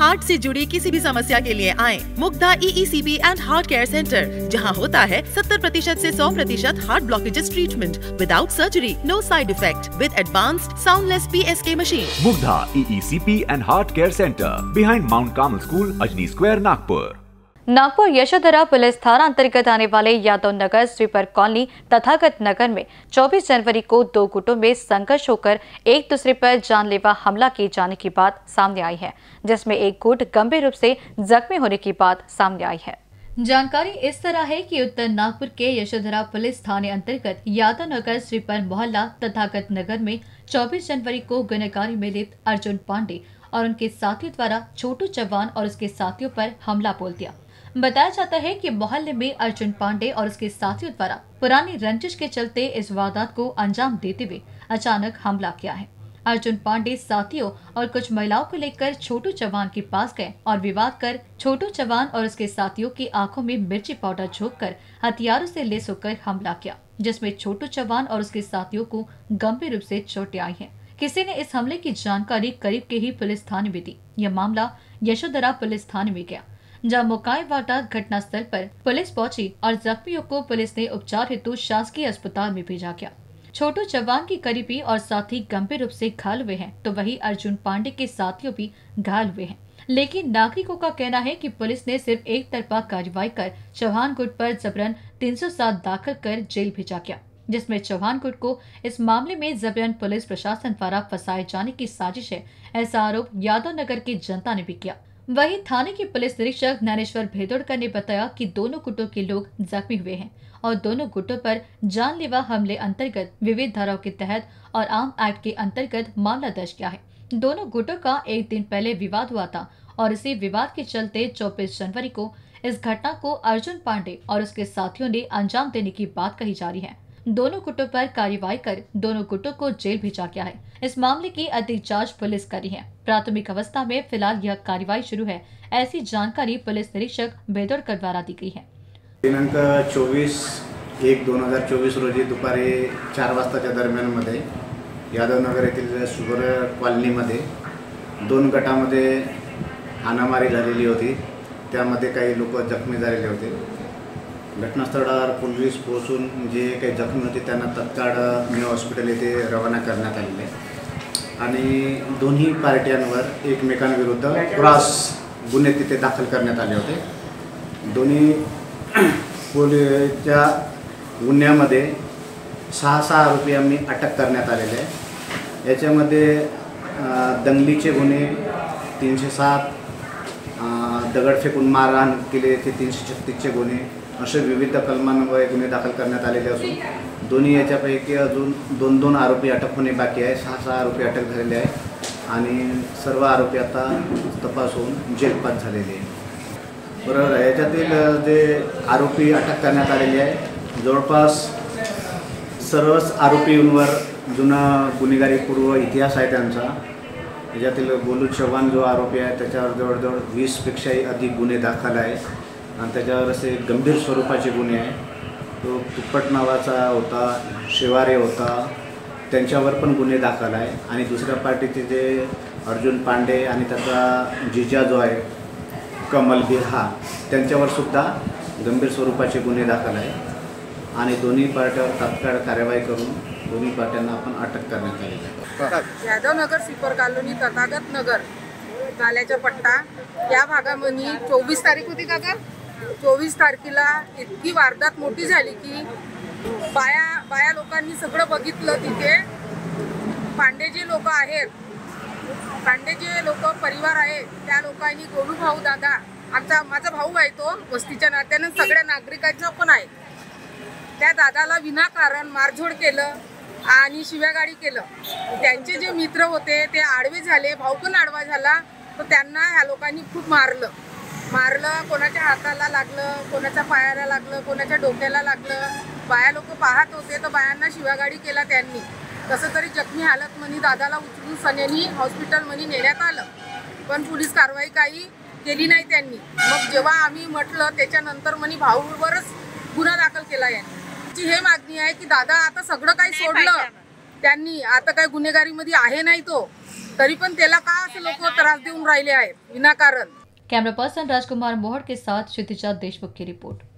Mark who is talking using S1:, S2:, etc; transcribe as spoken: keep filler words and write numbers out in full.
S1: Heart से जुड़ी किसी भी समस्या के लिए आए Mugdha E E C P and heart care centre, जहां होता है सत्तर प्रतिशत से सौ प्रतिशत heart blockages treatment without surgery, no side effect, with advanced soundless P S K machine.
S2: Mugdha E E C P and heart care centre, behind Mount Carmel school, Ajni square, Nagpur.
S3: Nagpur Yashodhara police थाना अंतर्गत आने वाले यादव नगर स्वीपर कॉलोनी तथागत नगर में चौबीस January को दो गुटों में संघर्ष होकर एक दूसरे पर जानलेवा हमला किए जाने की बात सामने आई है, जिसमें एक गुट गंभीर रूप से जख्मी होने की बात सामने आई है। जानकारी इस तरह है कि उत्तर नागपुर के यशोधरा पुलिस थाने अंतर्गत यादव नगर स्वीपर मोहल्ला तथागत नगर में चौबीस जनवरी को गुनहगारी में लिप्त अर्जुन पांडे और उनके साथियों द्वारा छोटू चौहान और उसके साथियों पर हमला बोल दिया। बताया जाता है कि मोहल्ले में अर्जुन पांडे और उसके साथियों द्वारा पुरानी रंजिश के चलते इस वारदात को अंजाम देते हुए अचानक हमला किया है। अर्जुन पांडे साथियों और कुछ महिलाओं को लेकर छोटू चौहान के पास गए और विवाद कर छोटू चौहान और उसके साथियों की आंखों में मिर्ची पाउडर झोंककर हथियारों से लेस होकर हमला किया, जिसमें छोटू चौहान और उसके साथियों को गंभीर रूप से चोटें आई हैं। किसी ने इस हमले की जानकारी करीब के ही पुलिस थाने में दी। यह मामला यशोधरा पुलिस थाने में गया, जहां मौके वारदात घटना स्थल पर पुलिस पहुंची और जख्मियों को पुलिस ने उपचार हेतु शासकीय अस्पताल में भेजा गया। छोटू चौहान की करीबी और साथी गंभीर रूप से घायल हुए हैं, तो वहीं अर्जुन पांडे के साथियों भी घायल हुए हैं। लेकिन नागरिकों का कहना है कि पुलिस ने सिर्फ एक तरफा कार्रवाई कर चौहान गुट पर जबरन तीन सौ सात दाखिल कर जेल भेजा गया, जिसमें चौहान गुट को इस मामले में जबरन पुलिस प्रशासन द्वारा फंसाए जाने की साजिश है, ऐसा आरोप यादव नगर की जनता ने भी किया। वहीं थाने के पुलिस निरीक्षक ज्ञानेश्वर भेदोड़कर ने बताया कि दोनों गुटों के लोग जख्मी हुए हैं और दोनों गुटों पर जानलेवा हमले अंतर्गत विविध धाराओं के तहत और आर्म एक्ट के अंतर्गत मामला दर्ज किया है। दोनों गुटों का एक दिन पहले विवाद हुआ था और इसी विवाद के चलते चौबीस जनवरी को इस घटना को अर्जुन पांडे और उसके साथियों ने अंजाम देने की बात कही जा रही है। दोनों गुटों पर कार्रवाई कर दोनों गुटों को जेल भेजा गया है। इस मामले की अधिक जांच पुलिस कर रही है। प्राथमिक अवस्था में फिलहाल यह कार्रवाई शुरू है, ऐसी जानकारी पुलिस निरीक्षक भेदोड़कर द्वारा दी गई है।
S4: दिनांक चोवीस एक दोन हजार चोवीस रोजी दुपारी चार वाजताच्या दरम्यानमध्ये यादवनगर येथील शुगर कॉलनीमध्ये दोन गटामध्ये हाणामारी झालेली होती। त्यामध्ये काही लोक जखमी झालेले होते। घटनास्थळावर पोलीस पोहोचून जे काही जखमी होते त्यांना तत्काळ मेयो हॉस्पिटल येथे रवाना करण्यात आलेले आणि दोन्ही पार्ट्यांवर एकमेकांविरुद्ध क्रॉस गुन्हे तिथे दाखल करण्यात आले होते। दोन्ही पोलिसच्या गुन्ह्यामध्ये सहा सहा आरोपींनी अटक करण्यात आलेले आहे। याच्यामध्ये दंगलीचे गुन्हे तीनशे सात, दगड फेकून मारहाण केले ते तीनशे छत्तीसचे गुन्हे असे विविध कलमांवर गुन्हे दाखल करण्यात आलेले असून दोन्ही याच्यापैकी अजून दोन दोन आरोपी अटक होणे बाकी आहे। सहा सहा आरोपी अटक झालेले आहे आणि सर्व आरोपी आता तपास होऊन जेलपास झालेले आहे। बरोबर आहे। याच्यातील जे आरोपी अटक करण्यात आलेले आहे जवळपास सर्वच आरोपींवर जुना गुन्हेगारी पूर्व इतिहास आहे त्यांचा। याच्यातील गोलू चव्हाण जो आरोपी आहे त्याच्यावर जवळजवळ वीस पेक्षाही अधिक गुन्हे दाखल आहे आणि त्याच्यावर असे गंभीर स्वरूपाचे गुन्हे आहे। तो तुप्पट नावाचा होता, शेवारे होता, त्यांच्यावर पण गुन्हे दाखल आहे आणि दुसऱ्या पार्टीचे जे अर्जुन पांडे आणि त्याचा जिजा जो आहे कमल बिरहा त्यांच्यावर सुद्धा गंभीर स्वरूपाचे गुन्हे दाखल आहे आणि दोन्ही पार्ट्यावर तात्काळ कार्यवाही करून दोन्ही पार्ट्यांना आपण अटक करण्यात आली आहे।
S5: यादव नगर स्वीपर कॉलोनी तथागत नगर नाल्याचा पट्टा या भागामध्ये चोवीस तारीख होती का का चोवीस तारखेला इतकी वारदात मोठी झाली की बाया बाया लोकांनी सगळं बघितलं। तिथे पांडे जे लोक आहेत, पांडे जे लोक परिवार आहे त्या लोकांनी गोलू भाऊ दादा आमचा माझा भाऊ आहे, तो वस्तीच्या नात्याने सगळ्या नागरिकांचा पण आहे, त्या दादाला विनाकारण मारझोड केलं आणि शिव्यागाडी केलं। त्यांचे जे मित्र होते ते आडवे झाले, भाऊ पण आडवा झाला, तर त्यांना ह्या लोकांनी खूप मारलं मारलं कोणाच्या हाताला लागलं, कोणाच्या पायाला लागलं, कोणाच्या डोक्याला लागलं। बाया लोक पाहत होते तर बायांना शिव्यागाडी केला त्यांनी। कसं तरी जखमी हालतमध्ये दादाला उचलून सनेनी हॉस्पिटलमध्ये नेण्यात आलं, पण पोलीस कारवाई काही केली नाही त्यांनी। मग जेव्हा आम्ही म्हटलं त्याच्यानंतर म्हणे भाऊवरच गुन्हा दाखल केला यांनी। हे मागणी आहे की दादा आता सगळं काही सोडलं त्यांनी, आता काही गुन्हेगारीमध्ये आहे नाही तो, तरी पण त्याला का असं लोक त्रास देऊन राहिले आहेत विनाकारण।
S3: कैमरा पर्सन राजकुमार मोहड़ के साथ क्षितिजा देशमुख की रिपोर्ट।